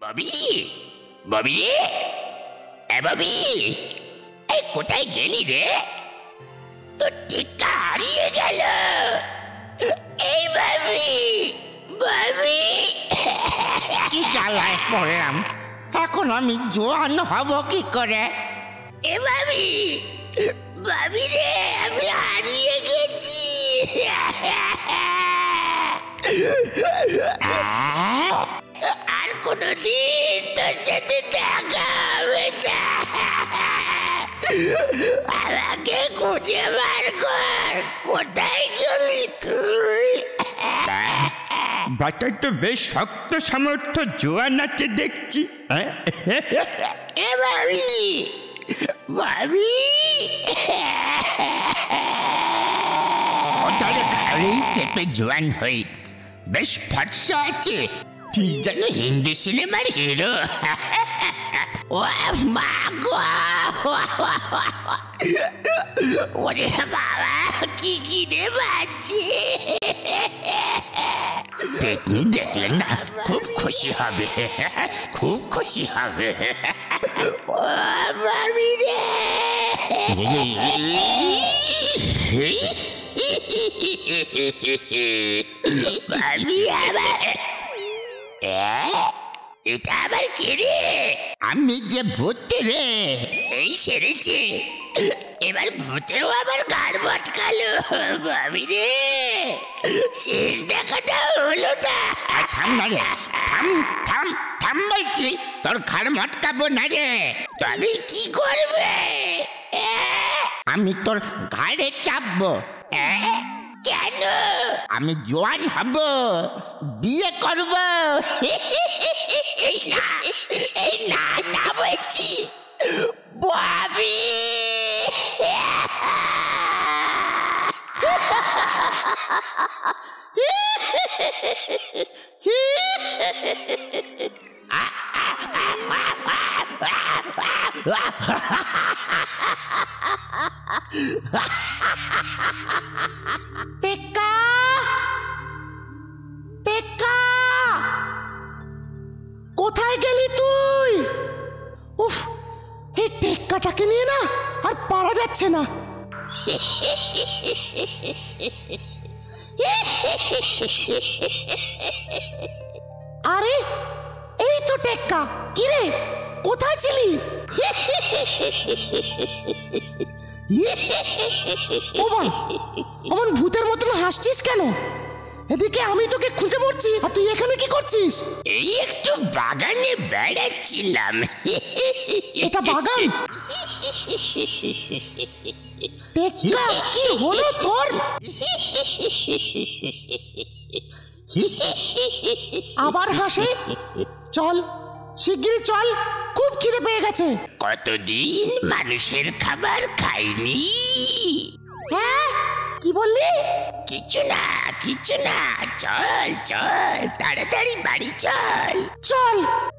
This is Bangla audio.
ববি ববি রে, এ ববি, এই কোথায় গেলি রে? তোর টিকা হারিয়ে গেল। এই ববি, ববি, কি জ্বালায় পড়লাম, এখন আমি জোয়ান হব কি করে? এ ববি, ববি রে, আমি হারিয়ে গেছি। আর কোনদিন তোর সাথে দেখা হবে না। আমাকে খুঁজে বার কর, কোথায় গেলি তুই? বাচ্চা তো বেশ শক্ত সামর্থ্য জোয়ান আছে দেখছি। এ ভাবি, ভাবি, তাহলে ঘরেই চেপে জোয়ান হই, বেশ ফর্সা আছে, ঠিক যেন হিন্দি সিনেমার হিরো। ও মা গো, ওরে বাবা, কি কিনে পাচ্ছি। পেতনি দেখলেন না, খুব খুশি হবে, খুব খুশি হবে। ও ভাবি রে, ভাবি আবার, এটা আবার কে রে? আমি যে ভূত রে। এই সেরেছে, এবার ভূতেও আবার গাড় বটকালো। ভাবি রে, শেষ দেখাটা হলো না। থাম না রে, থাম থাম থাম বলছি, তোর ঘাড় মটকাবো না রে। তবে কি করবে? আমি তোর ঘাড়ে চাপবো। কেন? আমি জোয়ান হব, বিয়ে করব। এই না, এই না, না বলছি ভাবি। টেক্কা, টেক্কা, কোথায় গেলি তুই? উফ, এই টেক্কাটাকে নিয়ে না আর পারা যাচ্ছে না। আরে এই তো টেক্কা, কিরে কোথায় ছিলি? ওমন ওমন ভূতের মতন হাসছিস কেন? এদিকে আমি তোকে খুঁজে মরছি আর তুই এখানে কি করছিস? এই একটু বাগানে বেড়াচ্ছিলাম। এটা বাগান? টেক্কা, কি হলো তোর? আবার হাসে? চল শিগগিরই চল, খুব খিদে পেয়ে গেছে। কতদিন মানুষের খাবার খাইনি। হ্যাঁ, কি বললি? কিছু না, কিছু না, চল চল, তাড়াতাড়ি বাড়ি চল। চল।